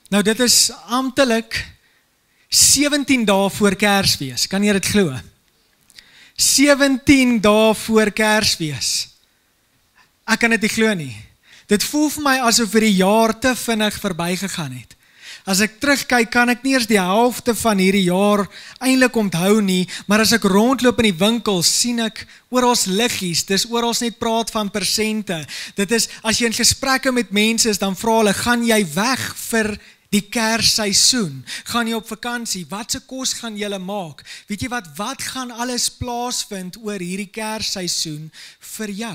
Nou dit is amptelik 17 dae voor Kersfees, kan jy dit glo? 17 dae voor Kersfees. Ek kan dit nie glo nie. Dit voel vir my asof die jaar te vinnig verbygegaan het. As ek terugkyk, kan ek nie eers die helfte van hierdie jaar eintlik onthou nie, maar as ek rondloop in die winkels, sien ek oral liggies, dis oral net praat van persente. Dit is, as jy in gesprekke met mense is, dan vra hulle, gaan jy weg vir die Kersseisoen? Gaan jy op vakansie? Wat se kos gaan julle maak? Weet jy wat gaan alles plaasvind oor hierdie Kersseisoen vir jou?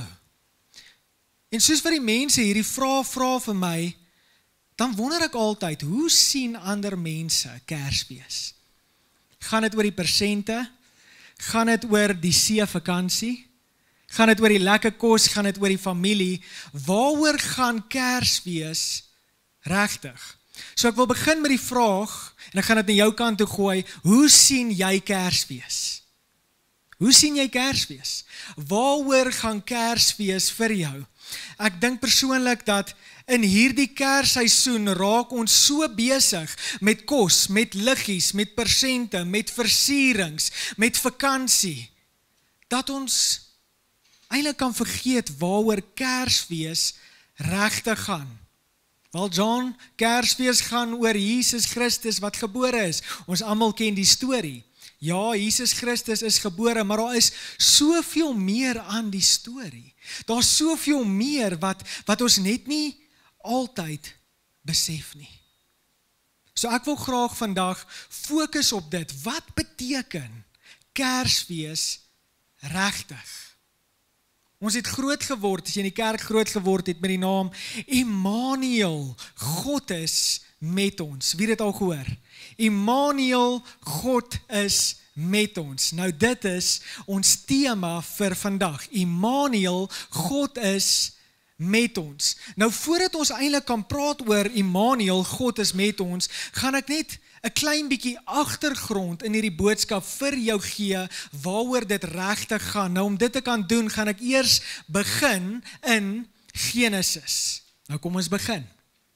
En soos vir die mense hierdie vra vir my, dan wonder ek altyd, hoe sien ander mense Kersfees? Gaan dit oor die persente? Gaan dit oor die see-vakansie? Gaan dit oor die lekker kos? Gaan dit oor die familie? Waaroor gaan Kersfees regtig? So ek wil begin met die vraag, en ek gaan dit na jou kant toe gooi, hoe sien jy Kersfees? Hoe sien jy Kersfees? Waaroor gaan Kersfees vir jou? Ek dink persoonlik dat in hierdie Kersseisoen raak ons so besig met kos, met liggies, met persente, met versierings, met vakansie, dat ons eintlik kan vergeet waaroor Kersfees regtig gaan. Wel John, Kersfees gaan oor Jesus Christus wat gebore is. Ons almal ken die storie. Ja, Jesus Christus is gebore, maar daar is soveel meer aan die storie. Daar is soveel meer wat ons net nie altyd besef nie. So ek wil graag vandag fokus op dit. Wat beteken Kersfees regtig? Ons het groot geword, as jy in die kerk groot geword het met die naam Immanuel, God is met ons. Wie het dit al gehoor? Immanuel, God is met ons. Nou dit is ons tema vir vandag. Immanuel, God is met ons. Nou voordat ons eintlik kan praat oor Immanuel, God is met ons, gaan ek net 'n klein bietjie agtergrond in hierdie boodskap vir jou gee waaroor dit regtig gaan. Nou om dit te kan doen, gaan ek eers begin in Genesis. Nou kom ons begin.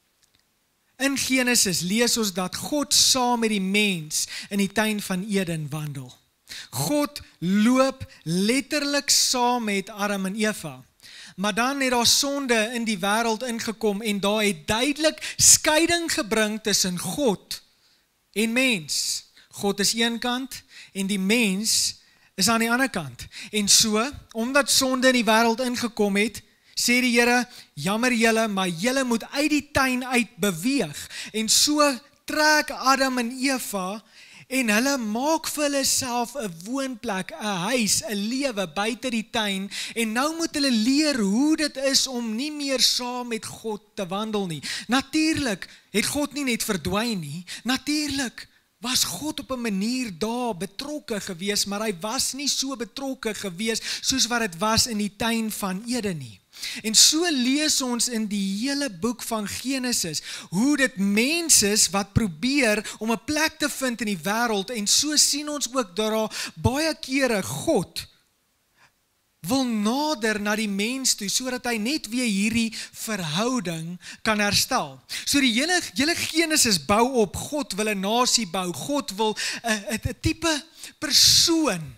In Genesis lees ons dat God saam met die mens in die tuin van Eden wandel. God loop letterlik saam met Adam en Eva. Maar dan het daar sonde in die wêreld ingekom en daar het duidelik skeiding gebring tussen God en mens. God is een kant en die mens is aan die ander kant. En so, omdat sonde in die wêreld ingekom het, sê die Here, jammer julle, maar julle moet uit die tuin uit beweeg. En so trek Adam en Eva en hulle maak vir hulle self 'n woonplek, 'n huis, 'n lewe buite die tuin. En nou moet hulle leer hoe dit is om nie meer saam met God te wandel nie. Natuurlik het God nie net verdwyn nie. Natuurlik was God op 'n manier daar betrokke gewees, maar hy was nie so betrokke gewees soos wat dit was in die tuin van Eden nie. En so lees ons in die hele boek van Genesis, hoe dit mense is wat probeer om 'n plek te vind in die wêreld, en so sien ons ook dat daar baie kere God wil nader na die mens toe, sodat hy net weer hierdie verhouding kan herstel. So die hele Genesis bou op, God wil 'n nasie bou, God wil 'n tipe persoon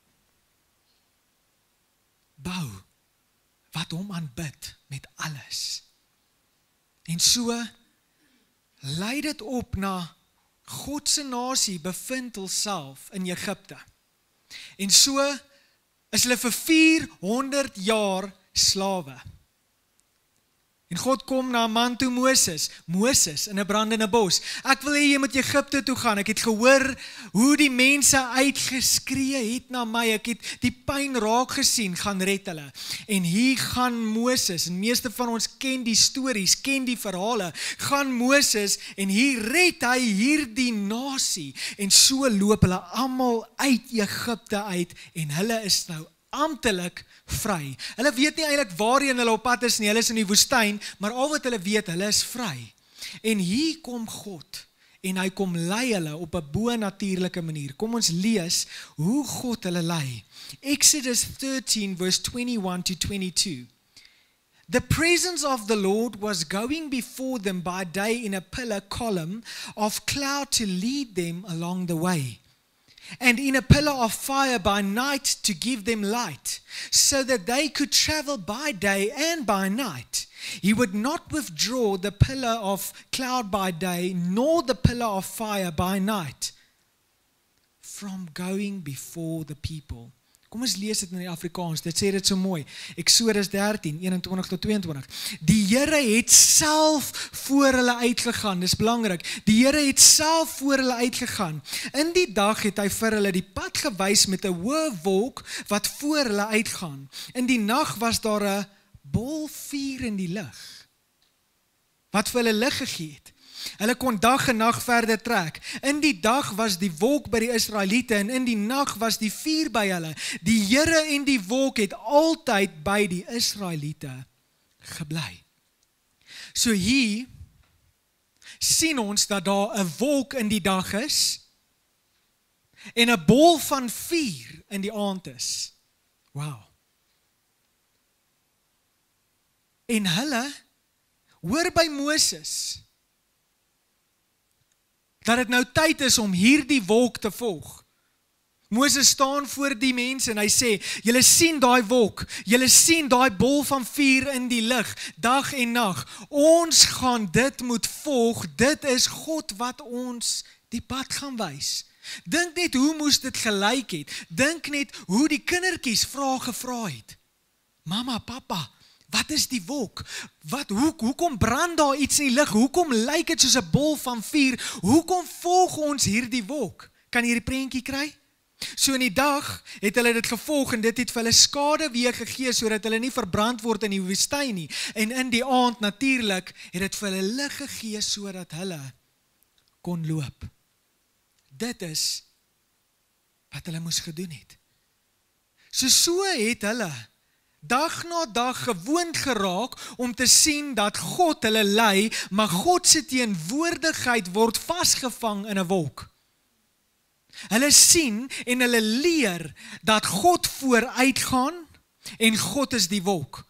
bou, wat hom aanbid met alles. En so lei dit op na God se nasie bevind homself in Egipte. En so is hulle vir 400 jaar slawe. En God kom na 'n man toe, Moses in 'n brandende bos. Ek wil hê jy moet Egipte toe gaan. Ek het gehoor hoe die mense uitgeskree het na my. Ek het die pyn raak gesien, gaan red hulle. En hier gaan Moses, en meeste van ons ken die stories, ken die verhale, gaan Moses en hier red hy hierdie nasie. En so loop hulle almal uit Egipte uit en hulle is nou amptelik vry. Hulle weet nie eintlik waarheen hulle op pad is nie, hulle is in die woestyn, maar al wat hulle weet, hulle is vry. En hier kom God, en hy kom lei hulle op 'n bo-natuurlike manier. Kom ons lees hoe God hulle lei. Exodus 13 verse 21 to 22. The presence of the Lord was going before them by day in a pillar column of cloud to lead them along the way, and in a pillar of fire by night to give them light, so that they could travel by day and by night. He would not withdraw the pillar of cloud by day, nor the pillar of fire by night, from going before the people. Kom ons lees dit in die Afrikaans, dit sê dit so mooi. Exodus 13, 21 tot 22. Die Here het self voor hulle uitgegaan, dis belangrik. Die Here het self voor hulle uitgegaan. In die dag het hy vir hulle die pad gewys met 'n hoë wolk wat voor hulle uitgaan. In die nag was daar 'n bol vuur in die lug, wat vir hulle lig gegee het. Hulle kon dag en nag verder trek. In die dag was die wolk by die Israeliete en in die nag was die vuur by hulle. Die Here en die wolk het altyd by die Israeliete gebly. So hier sien ons dat daar 'n wolk in die dag is en 'n bol van vuur in die aand is. Wow. En hulle hoor by Moses dat dit nou tyd is om hierdie wolk te volg. Moses staan voor die mense en hy sê, julle sien daai wolk, julle sien daai bol van vuur in die lug, dag en nag. Ons gaan dit moet volg, dit is God wat ons die pad gaan wys. Dink net hoe moes dit gelyk het, dink net hoe die kindertjies vrae gevra het. Mama, papa, wat is die wolk? Hoekom brand daar iets in die lug? Hoekom lyk dit soos 'n bol van vuur? Hoekom volg ons hierdie wolk? Kan jy die prentjie kry? So in die dag het hulle dit gevolg en dit het vir hulle skade weer gegee sodat hulle nie verbrand word in die woestyn nie. En in die aand natuurlik het dit vir hulle lig gegee sodat hulle kon loop. Dit is wat hulle moes gedoen het. So het hulle dag na dag gewoond geraak om te sien dat God hulle lei, maar God se teenwoordigheid word vasgevang in 'n wolk. Hulle sien en hulle leer dat God vooruitgaan en God is die wolk.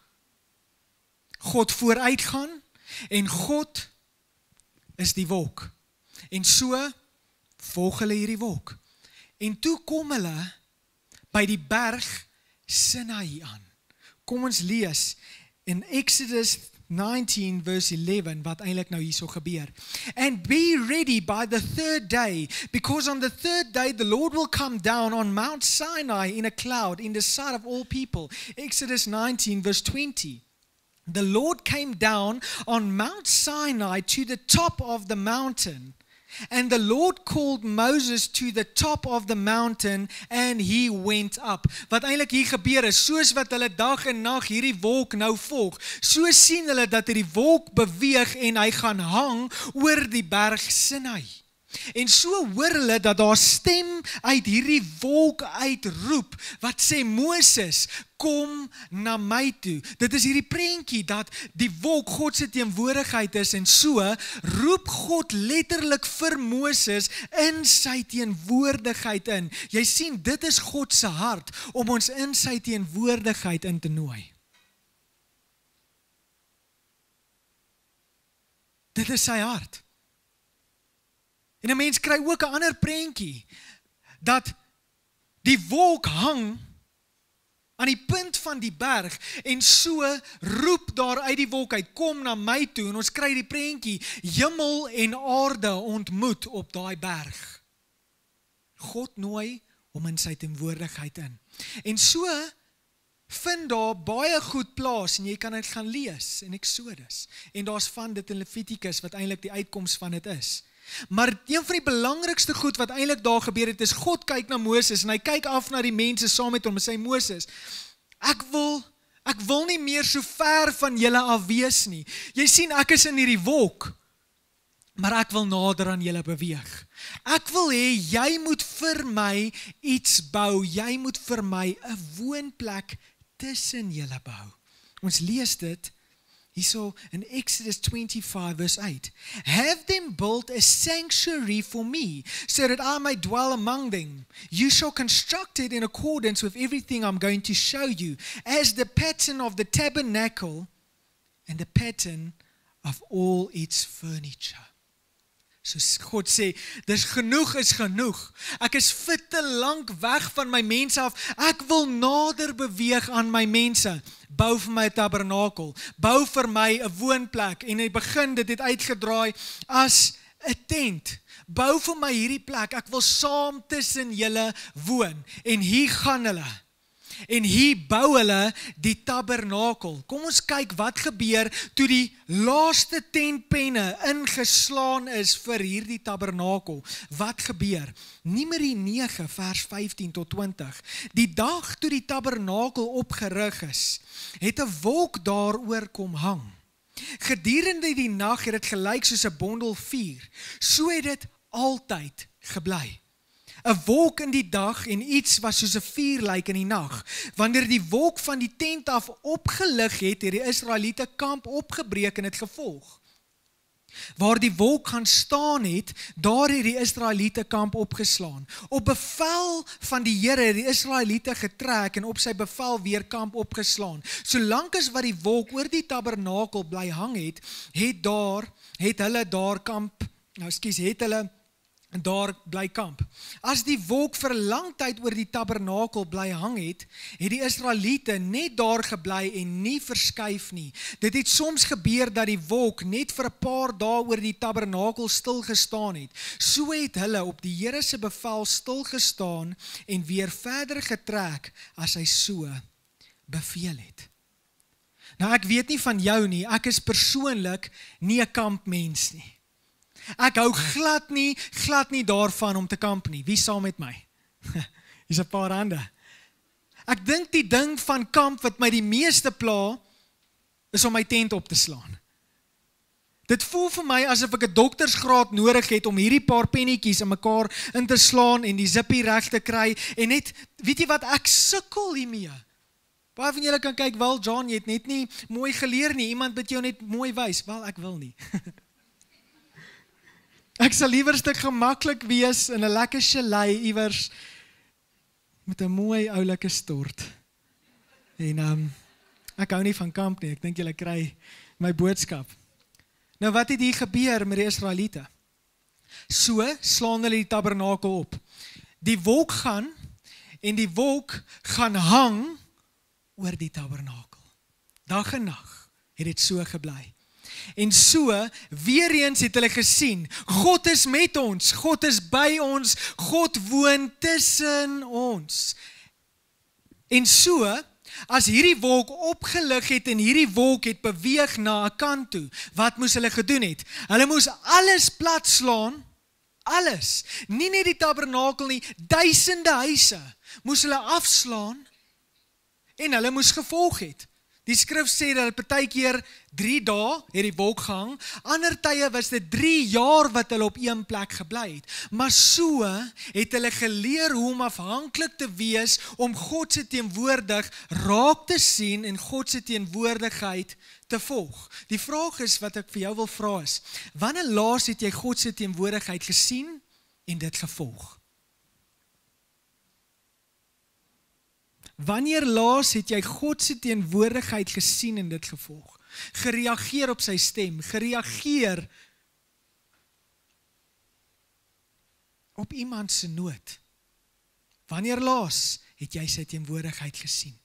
God vooruitgaan en God is die wolk. En so volg hulle hierdie wolk. En toe kom hulle by die berg Sinai aan. Kom ons lees in Exodus 19 verse 11 wat eintlik nou hierso gebeur. And be ready by the third day, because on the third day the Lord will come down on Mount Sinai in a cloud in the sight of all people. Exodus 19 verse 20. The Lord came down on Mount Sinai to the top of the mountain. And the Lord called Moses to the top of the mountain and he went up. Wat eintlik hier gebeur is, soos wat hulle dag en nag hierdie wolk nou volg, so sien hulle dat hierdie wolk beweeg en hy gaan hang oor die berg Sinai. En so hoor hulle dat daar stem uit hierdie wolk uitroep, wat sê, Moses, kom na my toe. Dit is hierdie prentjie dat die wolk God se teenwoordigheid is, en so roep God letterlik vir Moses in sy teenwoordigheid in. Jy sien, dit is God se hart, om ons in sy teenwoordigheid in te nooi. Dit is sy hart. En 'n mens kry ook 'n ander prentjie, dat die wolk hang aan die punt van die berg, en so roep daar uit die wolk uit, kom na my toe, en ons kry die prentjie, hemel en aarde ontmoet op daai berg. God nooi hom in sy teenwoordigheid in. En so vind daar baie goed plaas, en jy kan dit gaan lees in Exodus, en daar's van dit in Levitikus, wat eintlik die uitkoms van dit is. Maar een van die belangrikste goed wat eintlik daar gebeur het, is God kyk na Moses en hy kyk af na die mense saam met hom en sê, Moses, ek wil nie meer so ver van julle af wees nie. Jy sien, ek is in hierdie wolk, maar ek wil nader aan julle beweeg. Ek wil hê, jy moet vir my iets bou, jy moet vir my 'n woonplek tussen julle bou. Ons lees dit hierso in Exodus 25 verse 8. Have them built a sanctuary for me, so that I may dwell among them. You shall construct it in accordance with everything I'm going to show you, as the pattern of the tabernacle and the pattern of all its furniture. Soos God sê, dis genoeg is genoeg. Ek is te lank weg van my mense af. Ek wil nader beweeg aan my mense. Bou vir my 'n tabernakel. Bou vir my 'n woonplek. En hy begin dit het uitgedraai as 'n tent. Bou vir my hierdie plek. Ek wil saam tussen julle woon. En hier gaan hulle. En hier bou hulle die tabernakel. Kom ons kyk wat gebeur toe die laaste tentpenne ingeslaan is vir hierdie tabernakel. Wat gebeur? Numeri 9 vers 15 tot 20. Die dag toe die tabernakel opgerig is, het 'n wolk daaroor kom hang. Gedurende die nag het dit gelyk soos 'n bondel vuur. So het dit altyd gebly. 'n wolk in die dag en iets wat soos 'n vuur lyk in die nag. Wanneer die wolk van die tent af opgelig het die Israeliete kamp opgebreek en het gevolg. Waar die wolk gaan staan het, daar het die Israeliete kamp opgeslaan. Op bevel van die Here het die Israeliete getrek en op sy bevel weer kamp opgeslaan. Solank as wat die wolk oor die tabernakel bly hang het hulle daar bly kamp. As die wolk vir 'n lang tyd oor die tabernakel bly hang het die Israeliete net daar gebly en nie verskuif nie. Dit het soms gebeur dat die wolk net vir 'n paar dae oor die tabernakel stil gestaan het. So het hulle op die Here se bevel stil gestaan en weer verder getrek as hy so beveel het. Nou ek weet nie van jou nie, ek is persoonlik nie 'n kampmens nie. Ek hou glad nie daarvan om te kamp nie. Wie saam met my? Hier's 'n paar hande. Ek dink die ding van kamp wat my die meeste pla, is om my tent op te slaan. Dit voel vir my asof ek 'n doktersgraad nodig het om hierdie paar pennetjies in mekaar in te slaan en die zippie reg te kry en net, weet jy wat, ek sukkel hiermee. Baie van julle kan kyk, wel John, jy het net nie mooi geleer nie, iemand wat jou net mooi wys. Wel, ek wil nie. Ek sal liewer stuk gemaklik wees in 'n lekker chalet iewers met 'n mooi oulike stort. En ek hou nie van kamp nie, ek dink julle kry my boodskap. Nou wat het hier gebeur met die Israeliete? So slaan hulle die tabernakel op. Die wolk gaan hang oor die tabernakel. Dag en nag het dit so gebly. En so, weer eens het hulle gesien, God is met ons, God is by ons, God woon tussen ons. En so, as hierdie wolk opgelig het en hierdie wolk het beweeg na 'n kant toe, wat moes hulle gedoen het? Hulle moes alles plat slaan, alles, nie net die tabernakel nie, duisende huise, moes hulle afslaan en hulle moes gevolg het. Die skrif sê dat partykeer 3 dae het die wolk gehang, ander tye was dit 3 jaar wat hulle op een plek gebly het. Maar so het hulle geleer hoe om afhanklik te wees om God se teenwoordig raak te sien en God se teenwoordigheid te volg. Die vraag is wat ek vir jou wil vra is, wanneer laas het jy God se teenwoordigheid gesien en dit gevolg? Wanneer laas het jy God se teenwoordigheid gesien en dit gevolg? Gereageer op sy stem, gereageer op iemand se nood. Wanneer laas het jy sy teenwoordigheid gesien?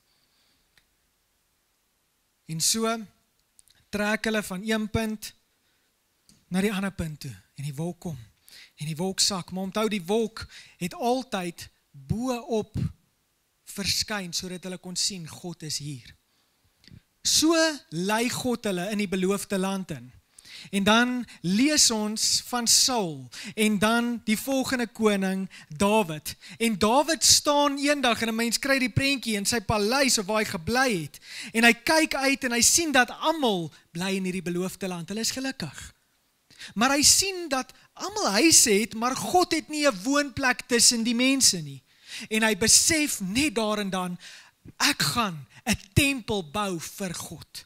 En so trek hulle van een punt na die ander punt toe en die wolk kom en die wolk sak, maar onthou die wolk het altyd bo-op verskyn, sodat hulle kon sien, God is hier. So lei God hulle in die beloofde land in. En dan lees ons van Saul, en dan die volgende koning, Dawid. En Dawid staan eendag, en 'n mens kry die prentjie in sy paleis, of waar hy gebly het, en hy kyk uit, en hy sien dat almal bly in hierdie beloofde land, hulle is gelukkig. Maar hy sien dat almal huise het, maar God het nie 'n woonplek tussen die mense nie. En hy besef net daar en dan, ek gaan 'n tempel bou vir God.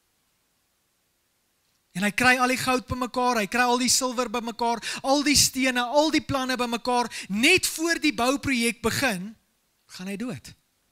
En hy kry al die goud bymekaar, hy kry al die silwer bymekaar, al die stene, al die planne bymekaar, net voor die bouprojek begin, gaan hy dood.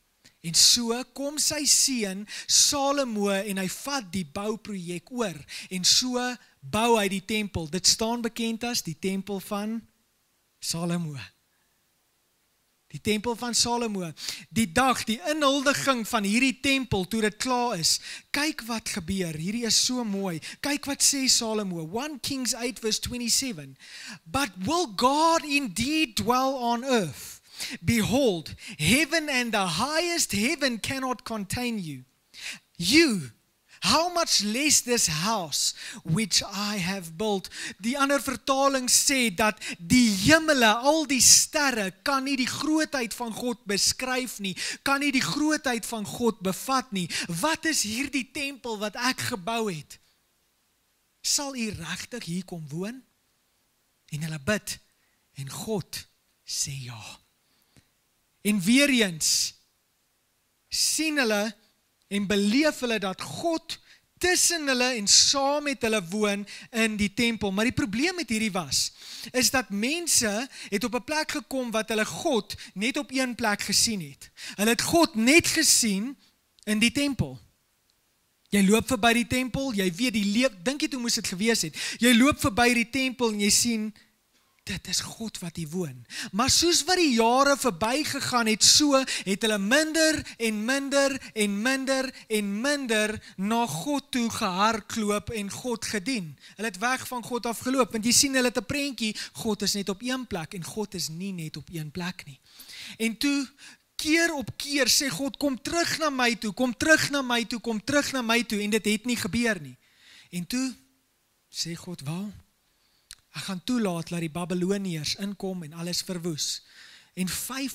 En so kom sy seun Salomo en hy vat die bouprojek oor. En so bou hy die tempel. Dit staan bekend as die tempel van Salomo. Die tempel van Salomo. Die dag, die inhuldiging van hierdie tempel, toe dit klaar is. Kyk wat gebeur, hierdie is so mooi. Kyk wat sê Salomo, 1 Kings 8 verse 27. But will God indeed dwell on earth? Behold, heaven and the highest heaven cannot contain you. You, how much less this house which I have built. Die ander vertaling sê dat die hemele, al die sterre, kan nie die grootheid van God beskryf nie, kan nie die grootheid van God bevat nie. Wat is hierdie tempel wat ek gebou het? Sal u regtig hier kom woon? En hulle bid, en God sê ja. En weer eens, sien hulle, en beleef hulle dat God tussen hulle en saam met hulle woon in die tempel. Maar die probleem met hierdie was, is dat mense het op 'n plek gekom wat hulle God net op een plek gesien het. Hulle het God net gesien in die tempel. Jy loop verby die tempel, jy weet dink jy toe moes dit gewees het. Jy loop verby die tempel en jy sien, dit is God wat hier woon. Maar soos wat die jare verby gegaan het, so het hulle minder en minder en minder en minder na God toe gehardloop en God gedien. Hulle het weg van God afgeloop, want jy sien hulle het 'n prentjie, God is net op een plek en God is nie net op een plek nie. En toe, keer op keer sê God, kom terug na my toe, kom terug na my toe, kom terug na my toe, en dit het nie gebeur nie. En toe sê God, wel, ek gaan toelaat dat die Babyloniërs inkom en alles verwoes. En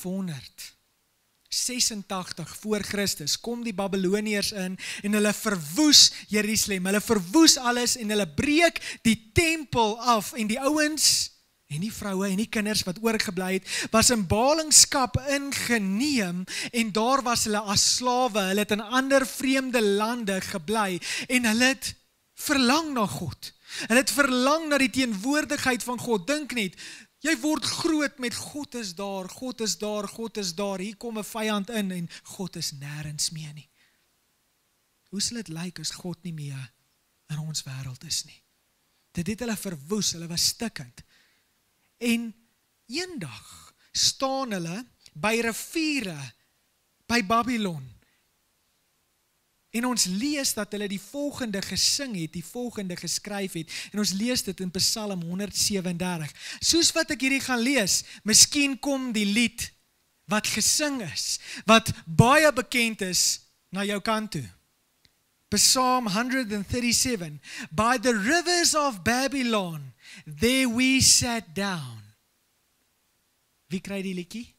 586 voor Christus kom die Babyloniërs in en hulle verwoes Jerusalem. Hulle verwoes alles en hulle breek die tempel af. En die ouens en die vroue en die kinders wat oorgebly het, was in ballingskap ingeneem en daar was hulle as slawe. Hulle het in ander vreemde lande gebly en hulle het verlang na God. Hulle het verlang na die teenwoordigheid van God. Dink net, jy word groot met God is daar, God is daar, God is daar. Hier kom 'n vyand in en God is nêrens meer nie. Hoe sal dit lyk as God nie meer in ons wêreld is nie? Dit het hulle verwoes, hulle was stikkend. En eendag staan hulle by riviere, by Babylon. En ons lees dat hulle die volgende gesing het, die volgende geskryf het, en ons lees dit in Psalm 137. Soos wat ek hierdie gaan lees, miskien kom die lied wat gesing is, wat baie bekend is, na jou kant toe. Psalm 137, by the rivers of Babylon, there we sat down. Wie kry die liedjie?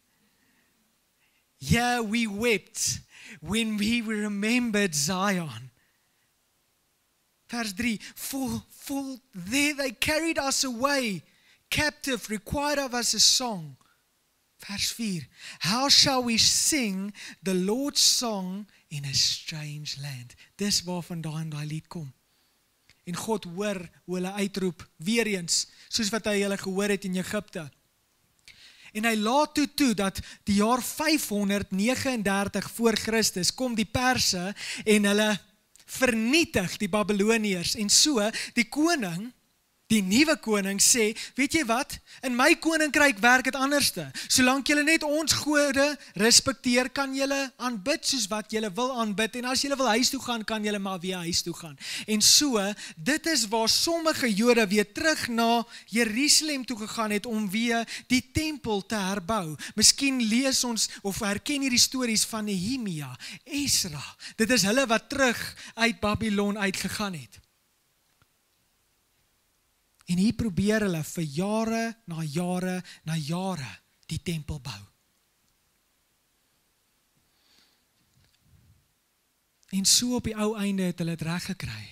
Yeah, we wept when we remembered Zion. Vers 3, for there they carried us away, captive, required of us a song. Vers 4, how shall we sing the Lord's song in a strange land? Dis waarvandaan daai lied kom. En God hoor hoe hulle uitroep, weer eens, soos wat hy hulle gehoor het in Egipte. En hy laat toe dat die jaar 539 voor Christus kom die Perse en hulle vernietig die Babyloniërs. En so, die koning, die nuwe koning sê, weet jy wat, in my koninkryk werk het anderste. Solank julle net ons gode respekteer, kan julle aanbid soos wat julle wil aanbid. En as julle wil huis toe gaan, kan julle maar weer huis toe gaan. En so, dit is waar sommige Jode weer terug na Jerusalem toe gegaan het, om weer die tempel te herbou. Miskien lees ons, of herken hierdie stories van Nehemia, Esra. Dit is hulle wat terug uit Babylon uitgegaan het. En hier probeer hulle vir jare na jare die tempel bou. En so op die ou einde het hulle dit reg gekry.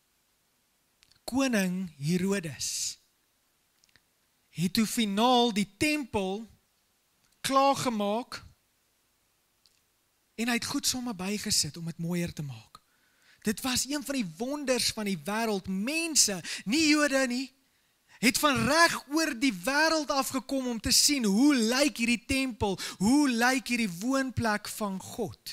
Koning Herodes het toe finaal die tempel klaargemaak en hy het goed somme bygesit om dit mooier te maak. Dit was een van die wonders van die wêreld. Mense, nie Jode nie, het van reg oor die wêreld afgekom om te sien hoe lyk hierdie tempel, hoe lyk hierdie woonplek van God.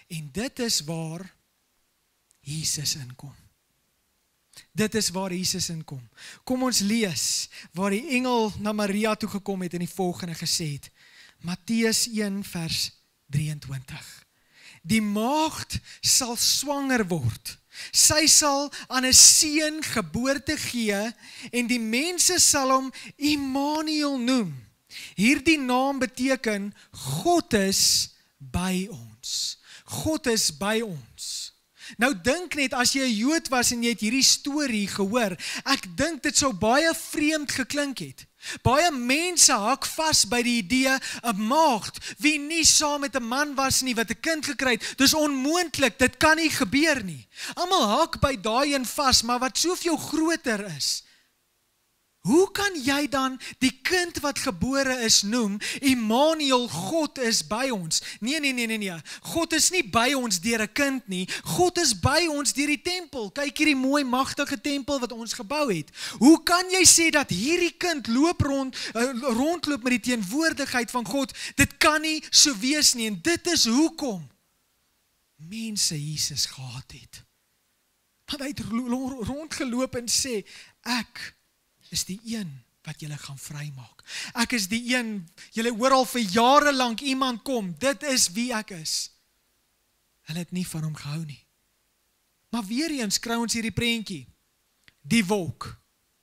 En dit is waar Jesus inkom. Dit is waar Jesus inkom. Kom ons lees waar die engel na Maria toe gekom het en die volgende gesê het. Matteus 1 vers 23. Die maagd sal swanger word. Sy sal aan 'n seun geboorte gee en die mense sal hom Immanuel noem. Hierdie naam beteken God is by ons. God is by ons. Nou dink net, as jy 'n Jood was en jy het hierdie storie gehoor, ek dink dit sou baie vreemd geklink het. Baie mense hak vas by die idee, 'n maagd, wie nie saam met 'n man was nie, wat 'n kind gekry het, dis onmoontlik, dit kan nie gebeur nie. Almal hak by daai een vas, maar wat soveel groter is, hoe kan jy dan die kind wat gebore is noem, Immanuel, God is by ons? Nee. God is nie by ons deur 'n kind nie. God is by ons deur die tempel. Kyk hierdie mooi magtige tempel wat ons gebou het. Hoe kan jy sê dat hierdie kind rondloop met die teenwoordigheid van God? Dit kan nie so wees nie. En dit is hoekom mense Jesus gehaat het. Want hy het rondgeloop en sê, ek is die een wat julle gaan vrymaak. Ek is die een, julle hoor al vir jare lank iemand kom, dit is wie ek is. Hulle het nie van hom gehou nie. Maar weer eens kry ons hierdie prentjie, die wolk.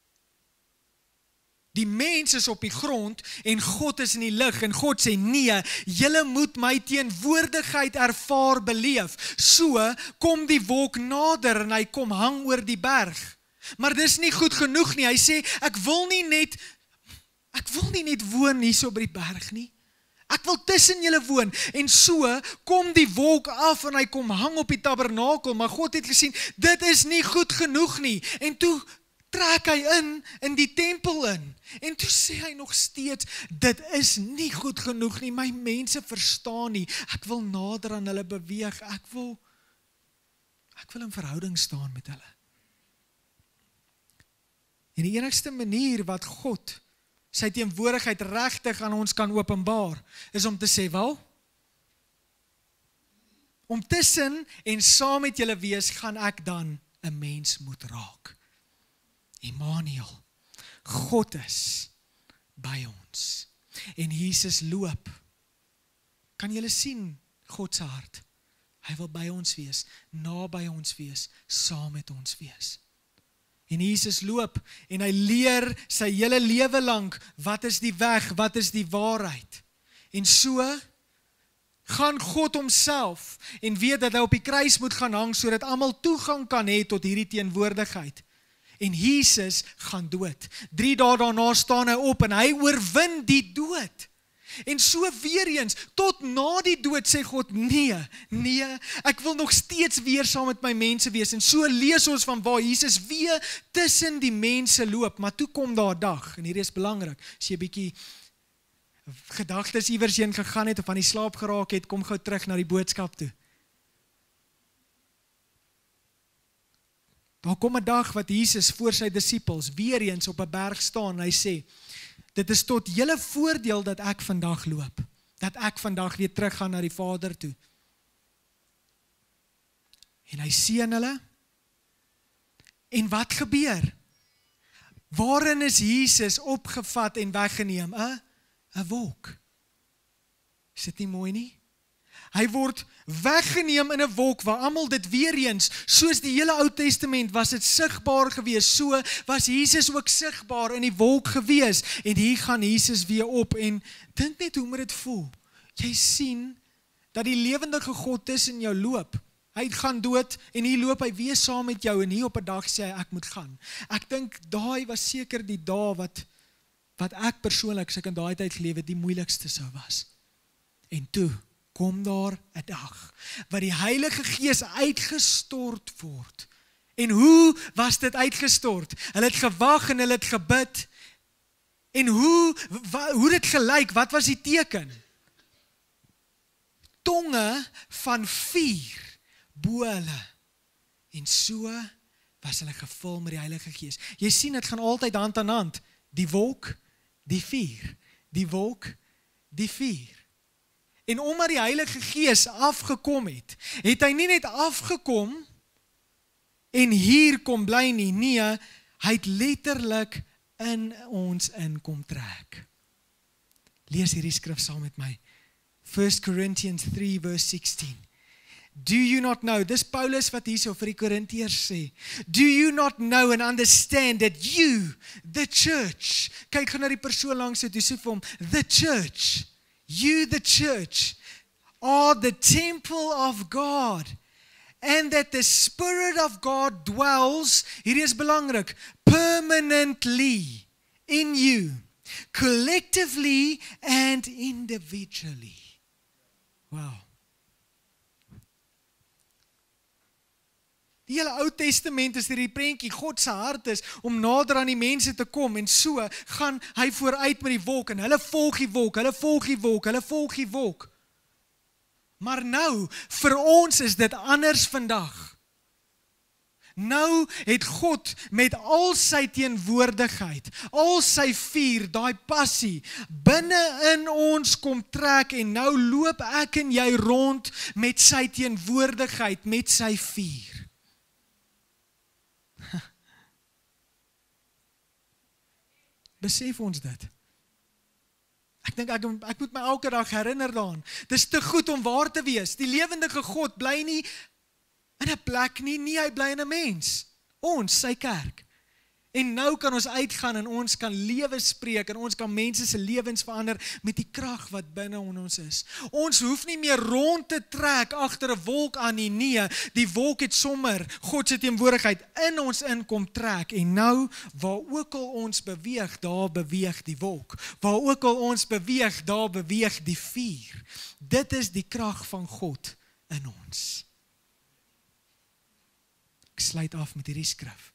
Die mens is op die grond en God is in die lig en God sê nee, julle moet my teenwoordigheid ervaar beleef. So kom die wolk nader en hy kom hang oor die berg. Maar dis nie goed genoeg nie. Hy sê, ek wil nie net woon hier so by die berg nie. Ek wil tussen julle woon. En so kom die wolk af en hy kom hang op die tabernakel. Maar God het gesien, dit is nie goed genoeg nie. En toe trek hy in die tempel in. En toe sê hy nog steeds, dit is nie goed genoeg nie. My mense verstaan nie. Ek wil nader aan hulle beweeg. Ek wil in verhouding staan met hulle. En die enigste manier wat God sy teenwoordigheid regtig aan ons kan openbaar, is om te sê, wel, om tussen en saam met julle wees, gaan ek dan 'n mens moet raak. Immanuel, God is by ons. En Jesus loop. Kan julle sien God se hart? Hy wil by ons wees, naby ons wees, saam met ons wees. En Jesus loop en hy leer sy hele lewe lank, wat is die weg, wat is die waarheid. En so gaan God homself en weet dat hy op die kruis moet gaan hang, sodat almal toegang kan hê tot hierdie teenwoordigheid. En Jesus gaan dood. 3 dae daarna staan hy op en hy oorwin die dood. En so weer eens, tot na die dood sê God, nee, ek wil nog steeds weer saam met my mense wees. En so lees ons van waar Jesus weer tussen die mense loop. Maar toe kom daar 'n dag, en hier is belangrik, as jy 'n bietjie gedagtes iewers heen gegaan het of aan die slaap geraak het, kom gou terug na die boodskap toe. Daar kom 'n dag wat Jesus voor sy disippels weer eens op 'n berg staan en hy sê, dit is tot julle voordeel dat ek vandag loop, dat ek vandag weer terug gaan na die Vader toe. En hy seën hulle, en wat gebeur? Waarin is Jesus opgevat en weggeneem? 'n wolk. Is dit nie mooi nie? Hy word weggeneem in 'n wolk, waar almal dit weer eens, soos die hele Ou Testament was dit sigbaar gewees, so was Jesus ook sigbaar in die wolk gewees, en hier gaan Jesus weer op, en dink net hoe moet dit voel, jy sien, dat die lewendige God tussen jou loop, hy gaan dood, en hier loop hy weer saam met jou, en hier op 'n dag sê hy, ek moet gaan. Ek dink, daai was seker die dae wat ek persoonlik, as ek in daai tyd geleef het, die moeilikste sou was. En toe kom daar 'n dag, wat die Heilige Gees uitgestort word. En hoe was dit uitgestort? Hulle het gewag en hulle het gebid. En hoe dit gelyk, wat was die teken? Tonge van vuur bo hulle. En so was hulle gevul met die Heilige Gees. Jy sien, dit gaan altyd hand aan hand. Die wolk, die vuur. Die wolk, die vuur. En omdat die Heilige Gees afgekom het, het hy nie net afgekom en hier kom bly nie. Nee, hy het letterlik in ons kom trek. Lees hierdie skrif saam met my. 1 Corinthians 3 verse 16. Do you not know, dis Paulus wat hierso vir die Korintiërs sê, do you not know and understand that you, the church, kyk gou na die persoon langs jou, toe sê vir hom, the church, you the church, are the temple of God, and that the Spirit of God dwells, hierdie is belangrik, permanently in you, collectively and individually. Wow. Die hele Ou Testament is hierdie prentjie, God se hart is om nader aan die mense te kom en so gaan hy vooruit met die wolk en hulle volg die wolk, hulle volg die wolk, hulle volg die wolk. Maar nou, vir ons is dit anders vandag. Nou het God met al sy teenwoordigheid, al sy vuur, daai passie, binne in ons kom trek en nou loop ek en jy rond met sy teenwoordigheid, met sy vuur. Besef ons dit. Ek dink ek moet my elke dag herinner daaraan. Dis te goed om waar te wees. Die lewendige God bly nie in 'n plek nie, hy bly in 'n mens. Ons, sy kerk. En nou kan ons uitgaan en ons kan lewe spreek en ons kan mense se lewens verander met die krag wat binne ons is. Ons hoef nie meer rond te trek agter 'n wolk aan nie. Nee, die wolk het sommer God se teenwoordigheid in ons kom trek en nou waar ook al ons beweeg, daar beweeg die wolk. Waar ook al ons beweeg, daar beweeg die vuur. Dit is die krag van God in ons. Ek sluit af met hierdie skrif.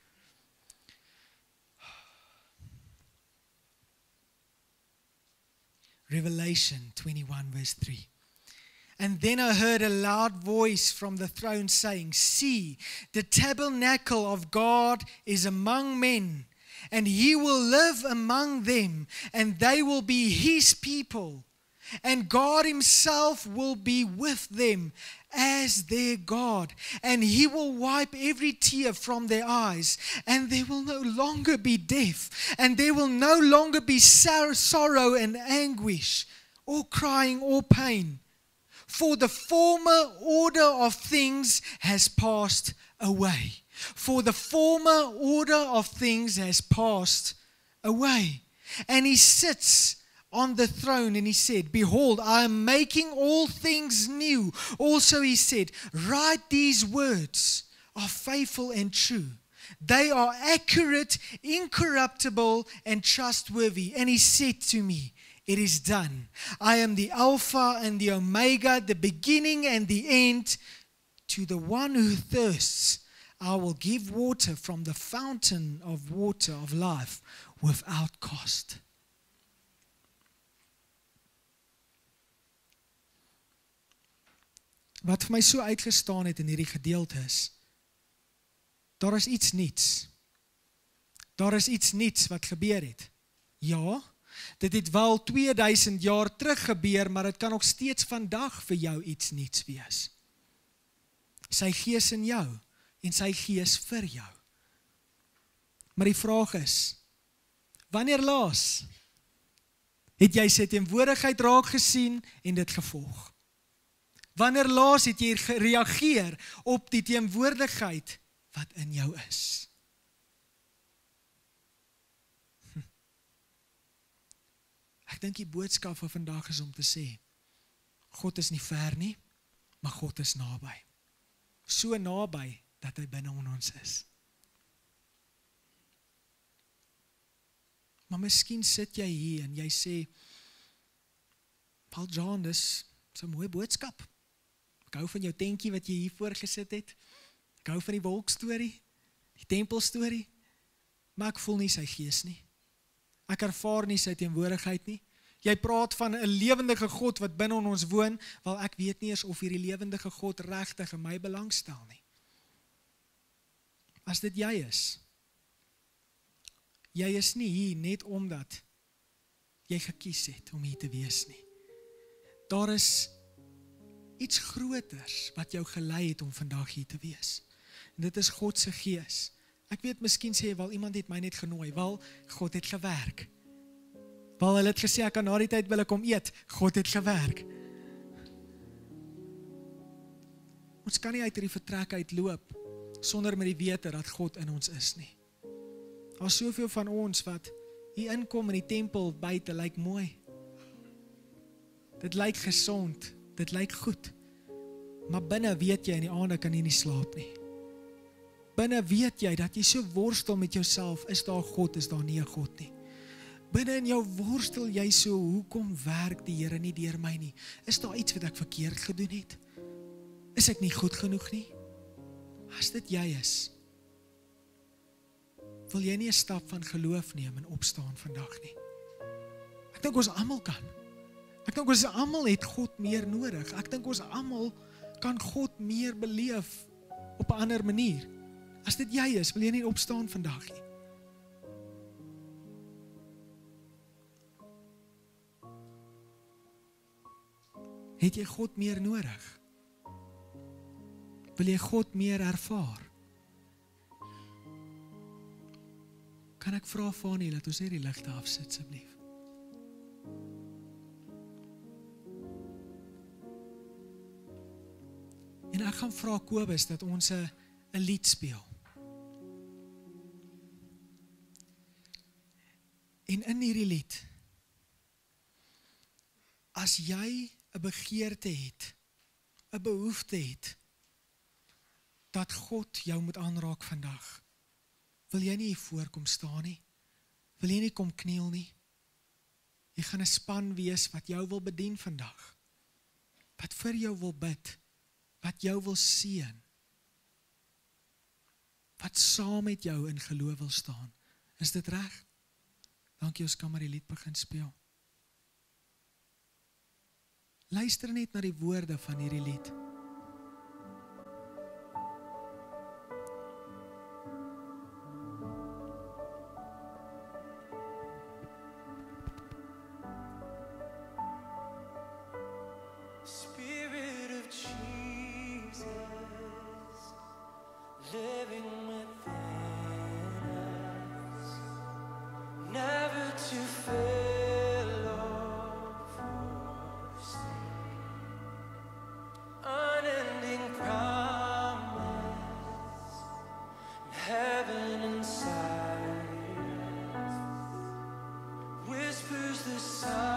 Revelation 21 verse 3. And then I heard a loud voice from the throne saying, see, the tabernacle of God is among men, and he will live among them, and they will be his people. And God himself will be with them as their God. And he will wipe every tear from their eyes. And there will no longer be death. And there will no longer be sorrow and anguish, or crying or pain. For the former order of things has passed away. For the former order of things has passed away. And he sits on the throne, and he said, behold, I am making all things new. Also he said, write these words are faithful and true. They are accurate, incorruptible, and trustworthy. And he said to me, it is done. I am the Alpha and the Omega, the beginning and the end. To the one who thirsts, I will give water from the fountain of water of life without cost. Wat vir my so uitgestaan het in hierdie gedeelte is, daar is iets niets. Daar is iets niets wat gebeur het. Ja, dit het wel 2000 jaar terug gebeur, maar dit kan nog steeds vandag vir jou iets niets wees. Sy gees in jou en sy gees vir jou. Maar die vraag is, wanneer laas het jy sy teenwoordigheid raak gesien en dit gevolg? Wanneer laas het jy gereageer op die teenwoordigheid wat in jou is? Ek dink die boodskap van vandag is om te sê, God is nie ver nie, maar God is naby. So naby dat hy binne ons is. Maar miskien sit jy hier en jy sê, Paul John, dis 'n mooi boodskap. Ek hou van jou tentjie wat jy hier voorgesit het. Ek hou van die wolkstorie, die tempelstorie, maar ek voel nie sy gees nie. Ek ervaar nie sy teenwoordigheid nie. Jy praat van 'n lewendige God wat binne ons woon, wel ek weet nie eens of hierdie lewendige God regtig in my belangstel nie. As dit jy is nie hier net omdat jy gekies het om hier te wees nie. daar is iets groters wat jou gelei het om vandag hier te wees. En dit is God se Gees. Ek weet, miskien sê jy, wel, iemand het my net genooi. Wel, God het gewerk. Wel, hulle het gesê, ek kan na die tyd wil ek kom eet. God het gewerk. Ons kan nie uit die vertrek uitloop sonder met die wete dat God in ons is nie. Daar is soveel van ons wat hier inkom in die tempel buite, lyk mooi. Dit lyk gesond, dit lyk goed. Maar binne weet jy in die aande kan jy nie slaap nie. Binne weet jy dat jy so worstel met jouself, is daar God, is daar nie 'n God nie. Binne in jou worstel jy so, hoekom werk die Here nie deur my nie? Is daar iets wat ek verkeerd gedoen het? Is ek nie goed genoeg nie? As dit jy is, wil jy nie 'n stap van geloof neem en opstaan vandag nie? Ek dink ons almal kan. Ek dink ons almal het God meer nodig. Ek dink ons almal kan God meer beleef op 'n ander manier. As dit jy is, wil jy nie opstaan vandag nie? Het jy God meer nodig? Wil jy God meer ervaar? Kan ek vra Fanie, laat ons net die ligte afsit asseblief. En ek gaan vra Kobus dat ons 'n lied speel. En in hierdie lied, as jy 'n begeerte het, 'n behoefte het, dat God jou moet aanraak vandag, wil jy nie hier voor kom staan nie, wil jy nie kom kniel nie, jy gaan 'n span wees wat jou wil bedien vandag, wat vir jou wil bid, wat jou wil seën, wat saam met jou in geloof wil staan. Is dit reg? Dankie, ons kan maar die lied begin speel. Luister net na die woorde van hierdie lied. Spirit of Jesus, living within us, never to fail or forsake, unending promise, heaven inside us, whispers the sound